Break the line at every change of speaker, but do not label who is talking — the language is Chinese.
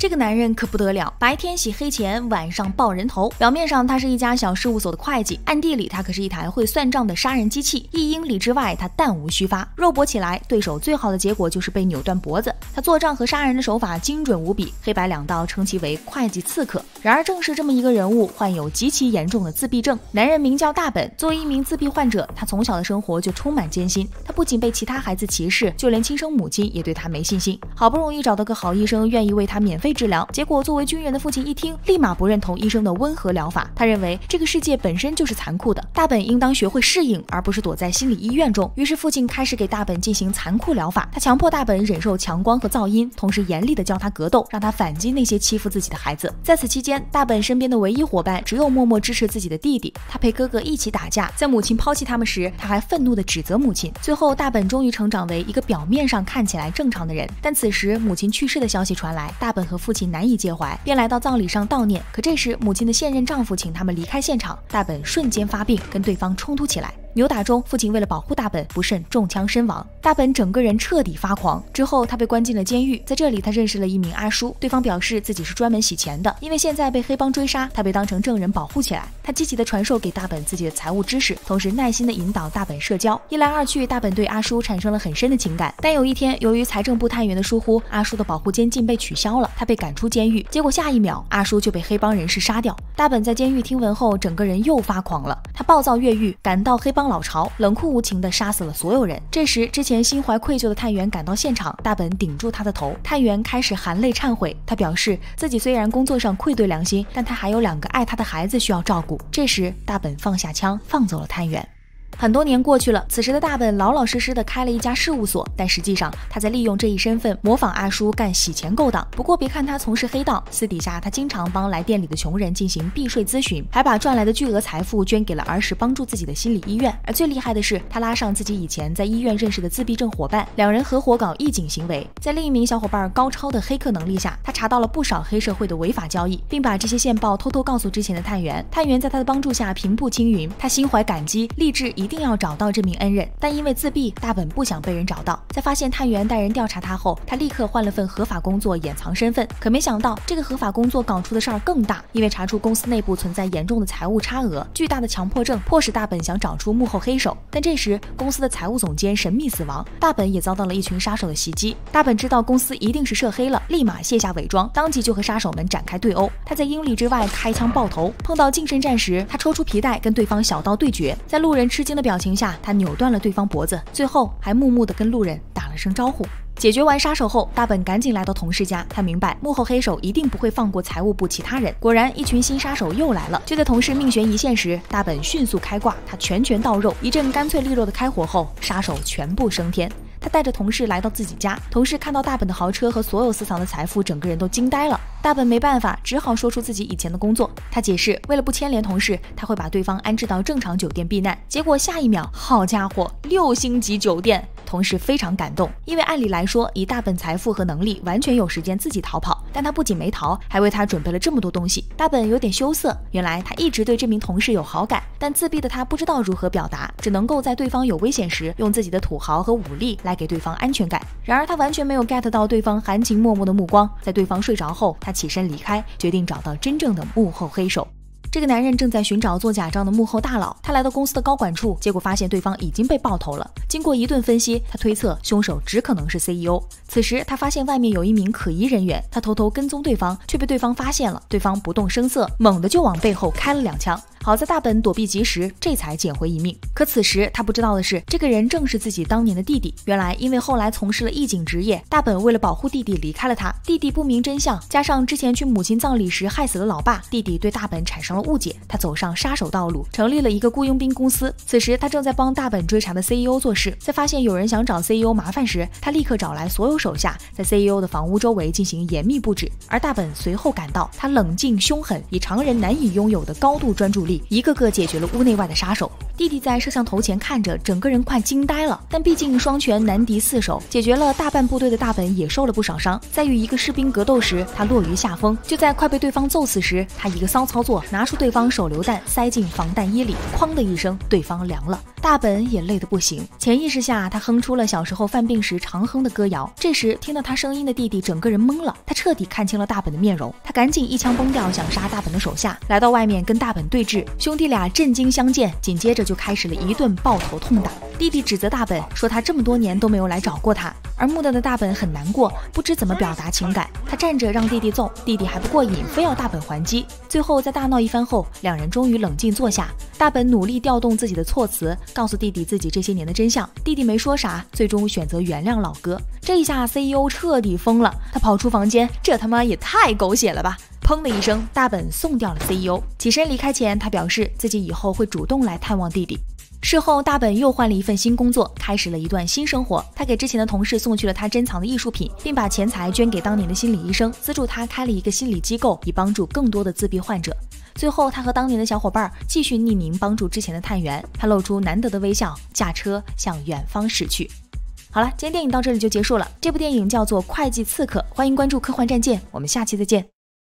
这个男人可不得了，白天洗黑钱，晚上爆人头。表面上他是一家小事务所的会计，暗地里他可是一台会算账的杀人机器。1英里之外，他弹无虚发。肉搏起来，对手最好的结果就是被扭断脖子。他做账和杀人的手法精准无比，黑白两道称其为会计刺客。然而正是这么一个人物，患有极其严重的自闭症。男人名叫大本，作为一名自闭患者，他从小的生活就充满艰辛。他不仅被其他孩子歧视，就连亲生母亲也对他没信心。好不容易找到个好医生，愿意为他免费治疗，结果作为军人的父亲一听，立马不认同医生的温和疗法。他认为这个世界本身就是残酷的，大本应当学会适应，而不是躲在心理医院中。于是父亲开始给大本进行残酷疗法，他强迫大本忍受强光和噪音，同时严厉地教他格斗，让他反击那些欺负自己的孩子。在此期间，大本身边的唯一伙伴只有默默支持自己的弟弟。他陪哥哥一起打架，在母亲抛弃他们时，他还愤怒地指责母亲。最后，大本终于成长为一个表面上看起来正常的人。但此时母亲去世的消息传来，大本和父亲难以介怀，便来到葬礼上悼念。可这时母亲的现任丈夫请他们离开现场，大本瞬间发病，跟对方冲突起来。扭打中，父亲为了保护大本，不慎中枪身亡。大本整个人彻底发狂。之后，他被关进了监狱。在这里，他认识了一名阿叔，对方表示自己是专门洗钱的，因为现在被黑帮追杀，他被当成证人保护起来。他积极地传授给大本自己的财务知识，同时耐心地引导大本社交。一来二去，大本对阿叔产生了很深的情感。但有一天，由于财政部探员的疏忽，阿叔的保护监禁被取消了，他被赶出监狱。结果下一秒，阿叔就被黑帮人士杀掉。大本在监狱听闻后，整个人又发狂了，他暴躁越狱，赶到黑帮老巢，冷酷无情地杀死了所有人。这时，之前心怀愧疚的探员赶到现场，大本顶住他的头。探员开始含泪忏悔，他表示自己虽然工作上愧对良心，但他还有2个爱他的孩子需要照顾。这时，大本放下枪，放走了探员。很多年过去了，此时的大本老老实实的开了一家事务所，但实际上他在利用这一身份模仿阿叔干洗钱勾当。不过别看他从事黑道，私底下他经常帮来店里的穷人进行避税咨询，还把赚来的巨额财富捐给了儿时帮助自己的心理医院。而最厉害的是，他拉上自己以前在医院认识的自闭症伙伴，2人合伙搞义警行为。在另一名小伙伴高超的黑客能力下，他查到了不少黑社会的违法交易，并把这些线报偷偷告诉之前的探员。探员在他的帮助下平步青云，他心怀感激，立志一定要找到这名恩人。但因为自闭，大本不想被人找到。在发现探员带人调查他后，他立刻换了份合法工作掩藏身份。可没想到，这个合法工作搞出的事儿更大，因为查出公司内部存在严重的财务差额，巨大的强迫症迫使大本想找出幕后黑手。但这时，公司的财务总监神秘死亡，大本也遭到了一群杀手的袭击。大本知道公司一定是涉黑了，立马卸下伪装，当即就和杀手们展开对殴。他在英里之外开枪爆头，碰到近身战时，他抽出皮带跟对方小刀对决。在路人吃惊的表情下，他扭断了对方脖子，最后还木木地跟路人打了声招呼。解决完杀手后，大本赶紧来到同事家。他明白幕后黑手一定不会放过财务部其他人。果然，一群新杀手又来了。就在同事命悬一线时，大本迅速开挂，他拳拳到肉，一阵干脆利落的开火后，杀手全部升天。他带着同事来到自己家，同事看到大本的豪车和所有私藏的财富，整个人都惊呆了。大本没办法，只好说出自己以前的工作。他解释，为了不牵连同事，他会把对方安置到正常酒店避难。结果下一秒，好家伙，6星级酒店！同事非常感动，因为按理来说，以大本财富和能力，完全有时间自己逃跑。但他不仅没逃，还为他准备了这么多东西。大本有点羞涩，原来他一直对这名同事有好感，但自闭的他不知道如何表达，只能够在对方有危险时，用自己的土豪和武力来给对方安全感。然而他完全没有 get 到对方含情脉脉的目光。在对方睡着后，他起身离开，决定找到真正的幕后黑手。这个男人正在寻找做假账的幕后大佬，他来到公司的高管处，结果发现对方已经被爆头了。经过一顿分析，他推测凶手只可能是 CEO。此时他发现外面有一名可疑人员，他偷偷跟踪对方，却被对方发现了。对方不动声色，猛地就往背后开了2枪。好在大本躲避及时，这才捡回一命。可此时他不知道的是，这个人正是自己当年的弟弟。原来因为后来从事了义警职业，大本为了保护弟弟离开了他。弟弟不明真相，加上之前去母亲葬礼时害死了老爸，弟弟对大本产生了误解，他走上杀手道路，成立了一个雇佣兵公司。此时他正在帮大本追查的 CEO 做事，在发现有人想找 CEO 麻烦时，他立刻找来所有手下，在 CEO 的房屋周围进行严密布置。而大本随后赶到，他冷静凶狠，以常人难以拥有的高度专注力弟一个个解决了屋内外的杀手。弟弟在摄像头前看着，整个人快惊呆了。但毕竟双拳难敌四手，解决了大半部队的大本也受了不少伤。在与一个士兵格斗时，他落于下风。就在快被对方揍死时，他一个骚操作，拿出对方手榴弹塞进防弹衣里，哐的一声，对方凉了。大本也累得不行，潜意识下他哼出了小时候犯病时常哼的歌谣。这时听到他声音的弟弟整个人懵了，他彻底看清了大本的面容。他赶紧一枪崩掉想杀大本的手下，来到外面跟大本对峙。兄弟俩震惊相见，紧接着就开始了一顿抱头痛打。弟弟指责大本说他这么多年都没有来找过他，而木讷的大本很难过，不知怎么表达情感。他站着让弟弟揍，弟弟还不过瘾，非要大本还击。最后在大闹一番后，两人终于冷静坐下。大本努力调动自己的措辞，告诉弟弟自己这些年的真相。弟弟没说啥，最终选择原谅老哥。这一下 CEO 彻底疯了，他跑出房间，这他妈也太狗血了吧！砰的一声，大本送掉了 CEO。起身离开前，他表示自己以后会主动来探望弟弟。事后，大本又换了一份新工作，开始了一段新生活。他给之前的同事送去了他珍藏的艺术品，并把钱财捐给当年的心理医生，资助他开了一个心理机构，以帮助更多的自闭患者。最后，他和当年的小伙伴继续匿名帮助之前的探员。他露出难得的微笑，驾车向远方驶去。好了，今天电影到这里就结束了。这部电影叫做《会计刺客》，欢迎关注科幻战舰，我们下期再见。